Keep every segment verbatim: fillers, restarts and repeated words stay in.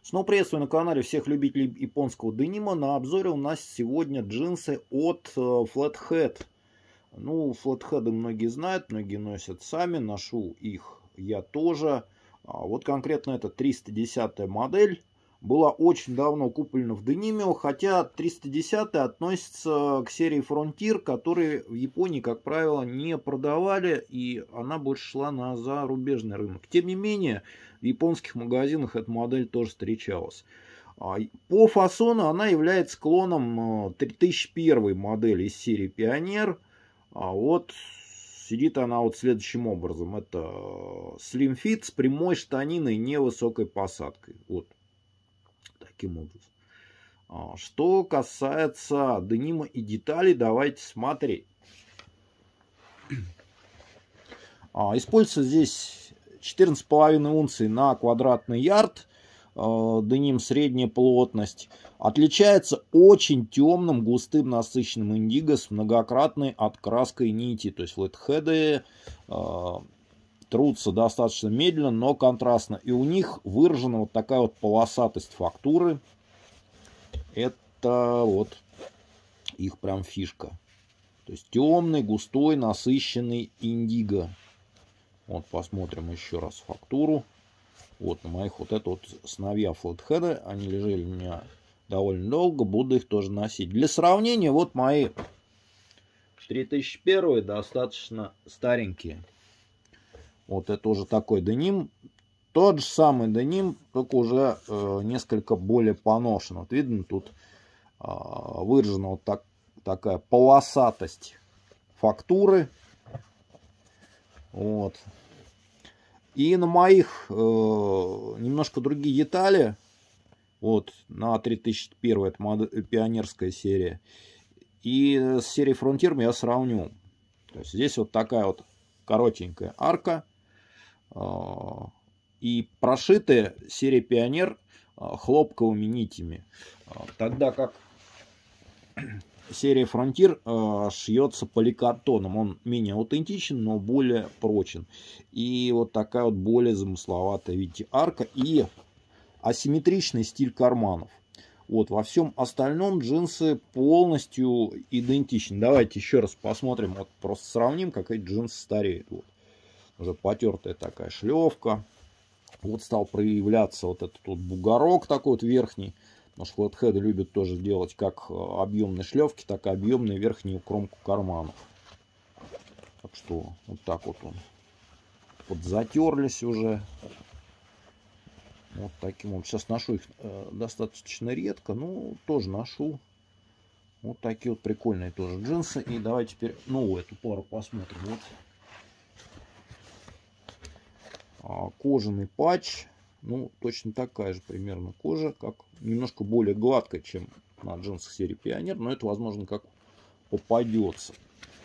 Снова приветствую на канале всех любителей японского денима. На обзоре у нас сегодня джинсы от Flathead. Ну, Flathead многие знают, многие носят сами, ношу их я тоже. А вот конкретно эта триста десятая модель была очень давно куплена в дениме, хотя триста десятая относится к серии Frontier, которые в Японии, как правило, не продавали, и она больше шла на зарубежный рынок. Тем не менее, в японских магазинах эта модель тоже встречалась. По фасону она является клоном три тысячи первой модели из серии Pioneer. А вот сидит она вот следующим образом. Это Slim Fit с прямой штаниной и невысокой посадкой. Вот таким образом. Что касается денима и деталей, давайте смотреть. Используется здесь четырнадцать с половиной унций на квадратный ярд. Деним средняя плотность. Отличается очень темным, густым, насыщенным индиго с многократной откраской нити. То есть флетхеды э, трутся достаточно медленно, но контрастно. И у них выражена вот такая вот полосатость фактуры. Это вот их прям фишка. То есть темный, густой, насыщенный индиго. Вот посмотрим еще раз фактуру. Вот на моих вот это вот сыновья флетхеда, они лежали у меня довольно долго, буду их тоже носить. Для сравнения, вот мои три тысячи первые достаточно старенькие. Вот это уже такой деним. Тот же самый деним, только уже э, несколько более поношен. Вот видно, тут э, выражена вот так, такая полосатость фактуры. Вот. И на моих э, немножко другие детали. Вот на три тысячи первой, это модель, пионерская серия. И с серией Frontier я сравню. То есть здесь вот такая вот коротенькая арка. Э, и прошитая серия Pioneer э, хлопковыми нитями. Э, тогда как серия Frontier э, шьется поликартоном. Он менее аутентичен, но более прочен. И вот такая вот более замысловатая, видите, арка. И асимметричный стиль карманов. Вот, во всем остальном джинсы полностью идентичны. Давайте еще раз посмотрим. Вот просто сравним, как эти джинсы стареют. Вот. Уже потертая такая шлевка. Вот стал проявляться вот этот вот бугорок такой вот верхний. Потому что флетхеды любят тоже делать как объемные шлевки, так и объемные верхнюю кромку карманов. Так что вот так вот он подзатерлись уже. Вот таким вот. Сейчас ношу их э, достаточно редко, но тоже ношу. Вот такие вот прикольные тоже джинсы. И давайте теперь новую эту пару посмотрим. Вот. А, кожаный патч. Ну, точно такая же примерно кожа, как немножко более гладкая, чем на джинсах серии Pioneer, но это, возможно, как попадется.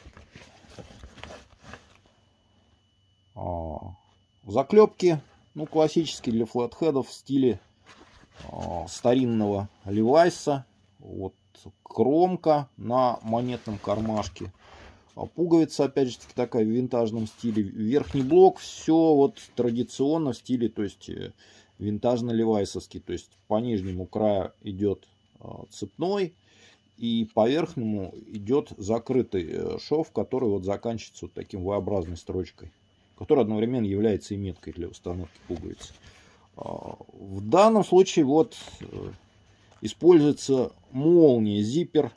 А, заклепки, ну, классические для флетхедов в стиле а, старинного Levi's. Вот кромка на монетном кармашке. А пуговица, опять же таки, такая в винтажном стиле. Верхний блок все вот традиционно в стиле, то есть винтажно-левайсовский. То есть по нижнему краю идет цепной, и по верхнему идет закрытый шов, который вот заканчивается вот таким V-образной строчкой, которая одновременно является и меткой для установки пуговицы. В данном случае вот используется молния зиппер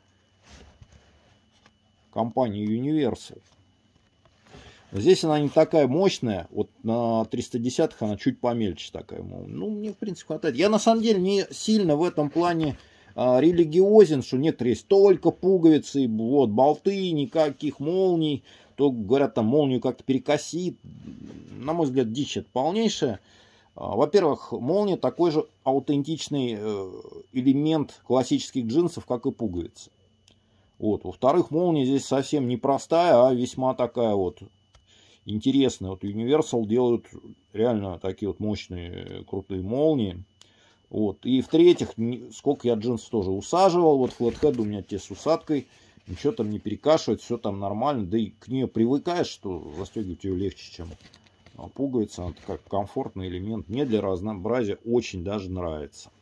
компании Universal. Здесь она не такая мощная. Вот на триста десятых она чуть помельче такая. Ну, мне, в принципе, хватает. Я, на самом деле, не сильно в этом плане а, религиозен, что некоторые есть только пуговицы, вот, болты, никаких молний. То, говорят, там молнию как-то перекосит. На мой взгляд, дичь это полнейшая. А, во-первых, молния такой же аутентичный э, элемент классических джинсов, как и пуговицы. Вот. Во-вторых, молния здесь совсем не простая, а весьма такая вот интересная. Вот Universal делают реально такие вот мощные, крутые молнии. Вот. И в-третьих, сколько я джинсов тоже усаживал. Вот флетхед у меня те с усадкой. Ничего там не перекашивает, все там нормально. Да и к нее привыкаешь, что застегивать ее легче, чем Пуговица как комфортный элемент. Мне для разнообразия очень даже нравится.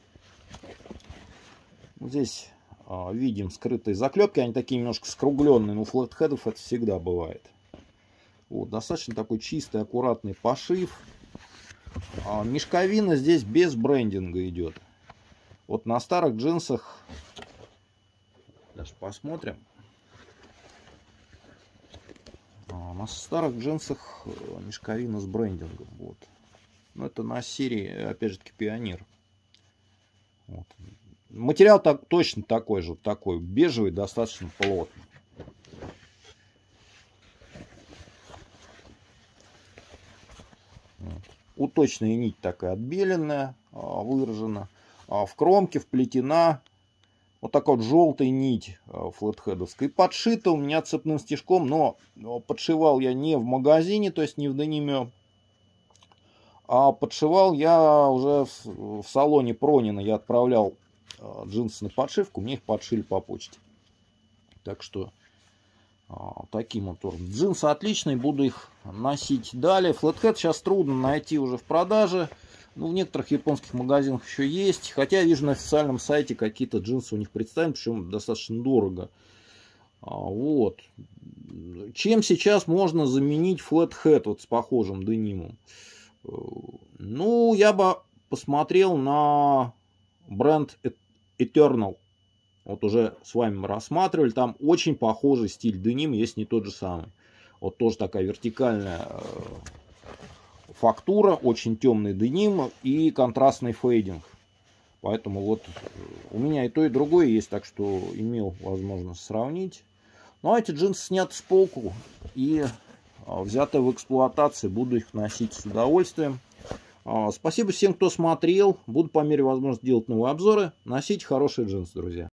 Здесь а, видим скрытые заклепки. Они такие немножко скругленные. Но у флэthead'ов это всегда бывает. Вот, достаточно такой чистый, аккуратный пошив. А, мешковина здесь без брендинга идет. Вот на старых джинсах, даже посмотрим. А, на старых джинсах мешковина с брендингом. Вот. Но это на серии, опять же таки, Пионер. Вот. Материал так, точно такой же, такой бежевый, достаточно плотный. Вот. Уточная нить такая отбеленная, выражена. В кромке вплетена вот такая вот желтая нить флэthead'овская. И подшита у меня цепным стежком, но подшивал я не в магазине, то есть не в дениме, а подшивал я уже в, в салоне Пронина. Я отправлял джинсы на подшивку, мне их подшили по почте. Так что таким вот образом. Джинсы отличные, буду их носить далее. Flathead сейчас трудно найти уже в продаже. Ну, в некоторых японских магазинах еще есть. Хотя я вижу на официальном сайте какие-то джинсы у них представлены, причем достаточно дорого. Вот. Чем сейчас можно заменить Flathead вот с похожим денимом? Ну, я бы посмотрел на бренд Eternal. Вот уже с вами рассматривали. Там очень похожий стиль денима, если не тот же самый. Вот тоже такая вертикальная фактура, очень темный деним и контрастный фейдинг. Поэтому вот у меня и то, и другое есть, так что имел возможность сравнить. Ну а эти джинсы сняты с полку и взяты в эксплуатации. Буду их носить с удовольствием. Спасибо всем, кто смотрел. Буду по мере возможности делать новые обзоры. Носите хорошие джинсы, друзья.